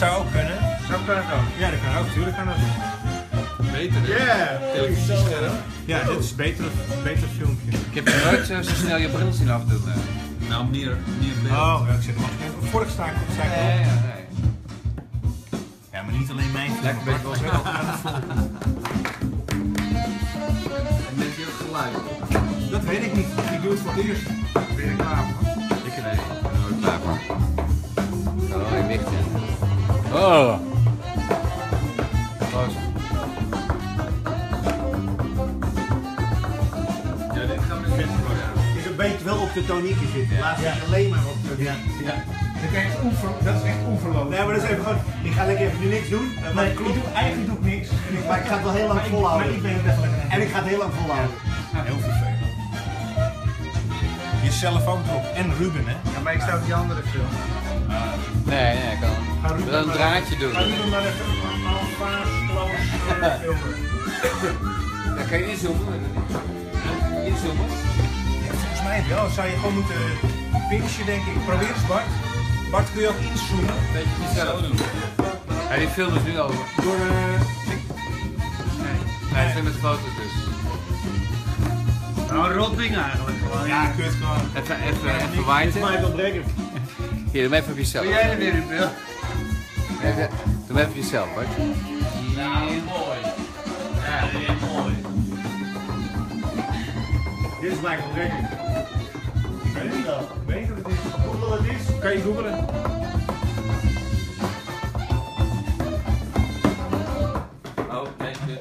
zou ook kunnen. Zo kan het ook. Ja, dat kan ook. Tuurlijk kan dat. Beter, hè? Yeah! Televisiescherm. Ja, dit is een beter filmpje. Ik heb je nooit zo snel je bril zien afdoen. Nou, meer beeld. Oh, ja, ik zit nog even. Vorig sta ik op. Nee. Ja, maar niet alleen mijn film. Lekker beetje maar wel ook aan het volgen. En met je geluid. Dat weet ik niet. Ik doe het voor het eerst. Ben je klaar voor? Ik ben er nooit klaar voor. Oh, ik ligt in. Oh! Proost. Ja, dit gaat met vet worden. Dus een beetje wel op de tonieken zitten. Laat je alleen maar op de tonieken. Ja. Dat is echt onverlopen. Nee, maar dat is even gewoon. Ik ga lekker even nu niks doen. Maar Nee, eigenlijk doe ik niks. Maar ik ga het wel heel lang volhouden. Maar ik ben het even lekker. En ik ga het heel lang volhouden. Heel vervelend. Je telefoon erop. En Ruben, hè? Ja, maar ik sta op die andere film. Nee, ik kan wel een draadje doen. Ga Ruben maar even alfa's, close filmen. Dan kan je inzoomen. Inzoomen? Volgens mij wel. Zou je gewoon moeten pinchen, denk ik. Probeer eens, Bart. Bart, kun je ook inzoomen? Beetje jezelf doen. Ja, die film is nu al. Door Nee, ik vind met foto's dus. Nou, een rot ding eigenlijk. Gewoon. Ja, kut gewoon. Even waaien. Michael Brekker. Hier, doe hem even op jezelf. Doe jij er weer in, Bill? Doe hem even op jezelf, Bart. Ja, mooi. Ja, dit is mooi. Dit is Michael Brekker. Ik weet het niet al. Weet je wat het is? Google wat het is. Kan je googlen? Oh, nee, dit.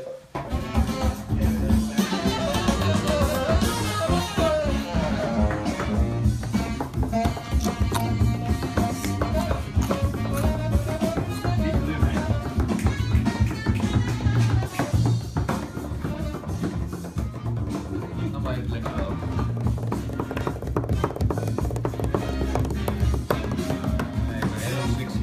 Dan maar even lekker open. Nee, maar helemaal niks.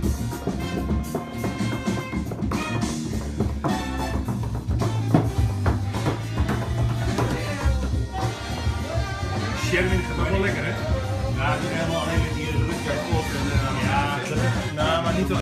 Sherwin gaat ook wel lekker, hè? Ja, het is helemaal alleen met die rugzak op. Ja, nou, maar niet